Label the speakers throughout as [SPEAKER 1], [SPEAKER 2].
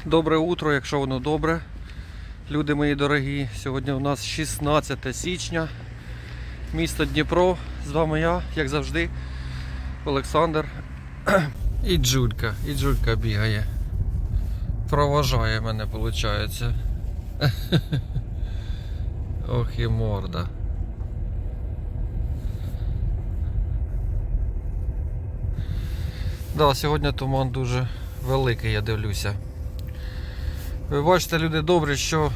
[SPEAKER 1] добре утро, якщо воно добре. Люди мої дорогі, сьогодні у нас 16 січня, місто Дніпро. З вами я, як завжди, Олександр. І Джулька бігає. Проважає мене, виходить. Ох і морда. Да, сьогодні туман дуже великий, я дивлюся. Ви бачите, люди добрі, що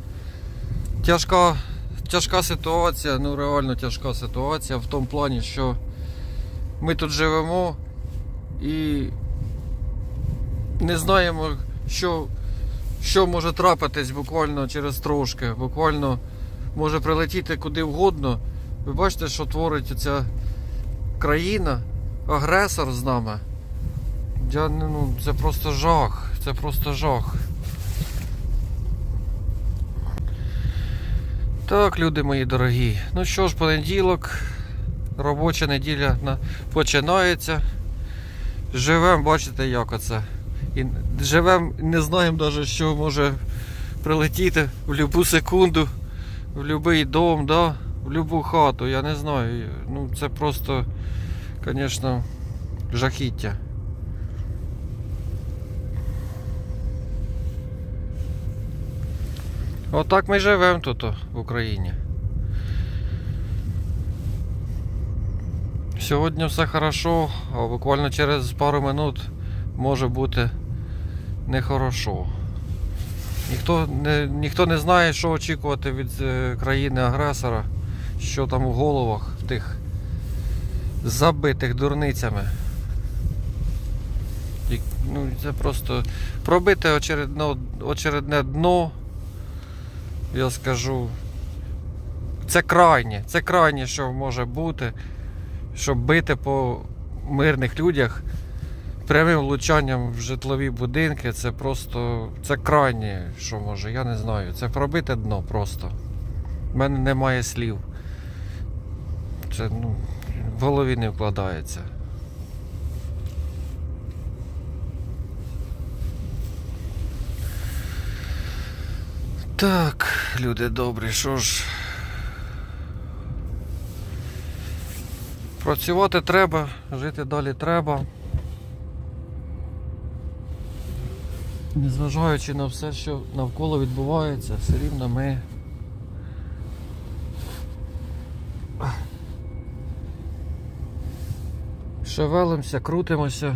[SPEAKER 1] тяжка ситуація, ну реально тяжка ситуація в тому плані, що ми тут живемо і не знаємо, що може трапитись буквально через трошки, буквально може прилетіти куди вгодно. Ви бачите, що творить ця країна, агресор з нами. Це просто жах, це просто жах. Так, люди мої дорогі, ну що ж, понеділок, робоча неділя починається. Живемо, бачите, як оце. І живемо, не знаємо навіть, що може прилетіти в будь-яку секунду, в будь-який дом, да? В будь-яку хату, я не знаю. Ну це просто, звісно, жахіття. Отак ми живемо тут, в Україні. Сьогодні все хорошо, а буквально через пару минут може бути нехорошо. Ніхто не знає, що очікувати від країни-агресора, що там у головах тих забитих дурницями. Це просто пробити очередне дно. Я скажу, це крайнє, що може бути, щоб бити по мирних людях прямим влучанням в житлові будинки. Це просто, це крайнє, що може, я не знаю. Це пробите дно просто. В мене немає слів. Це, в голові не вкладається. Так, люди добрі, що ж, працювати треба, жити далі треба. Незважаючи на все, що навколо відбувається, все рівно ми шевелимося, крутимося.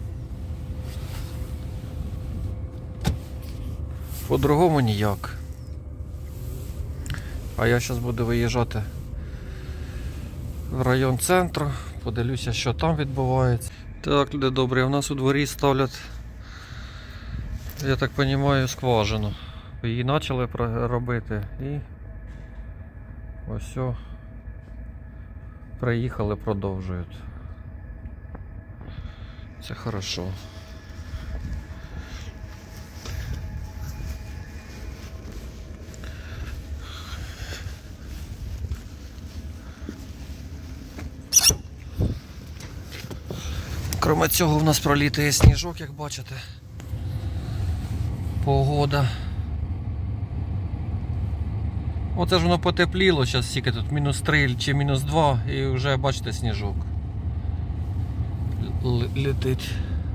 [SPEAKER 1] По-другому ніяк. А я зараз буду виїжджати в район центру, подивлюся, що там відбувається. Так, люди добрі, у нас у дворі ставлять, я так розумію, скважину. Її почали робити і ось приїхали, продовжують. Це хорошо. Крім цього, в нас пролітає сніжок, як бачите. Погода. Оце ж воно потепліло, зараз тільки тут -3 чи -2 і вже, бачите, сніжок летить.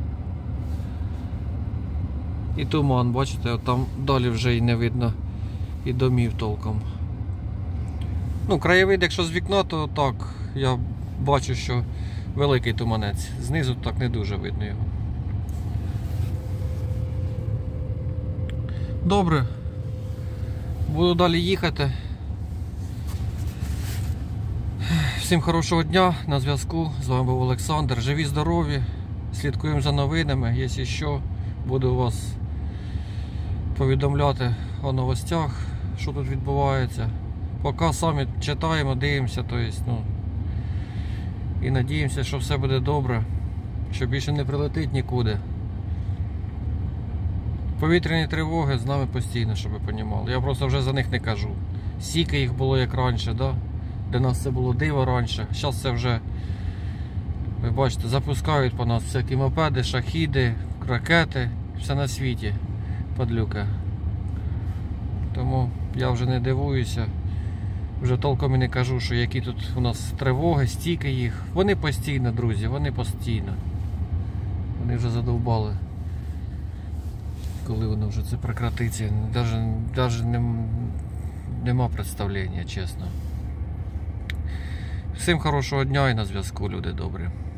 [SPEAKER 1] І туман, бачите, от там далі вже і не видно і домів толком. Краєвид, якщо з вікна, то так, я бачу, що великий туманець. Знизу так не дуже видно його. Добре. Буду далі їхати. Всім хорошого дня, на зв'язку. З вами був Олександр. Живі, здорові. Слідкуємо за новинами. Якщо що, буду вас повідомляти о новостях, що тут відбувається. Поки самі читаємо, дивимося, і надіємося, що все буде добре, що більше не прилетить нікуди. Повітряні тривоги з нами постійно, щоб ви розуміли. Я просто вже за них не кажу. Стільки їх було як раніше, да? Для нас це було диво раніше. Зараз це вже, ви бачите, запускають по нас всякі мопеди, шахіди, ракети, все на світі. падлюка. Тому я вже не дивуюся. Вже толком і не кажу, що які тут у нас тривоги, стільки їх. Вони постійно, друзі, вони постійно. Вони вже задовбали. Коли воно вже це прекратиться, навіть нема представлення, чесно. Всім хорошого дня і на зв'язку, люди добрі.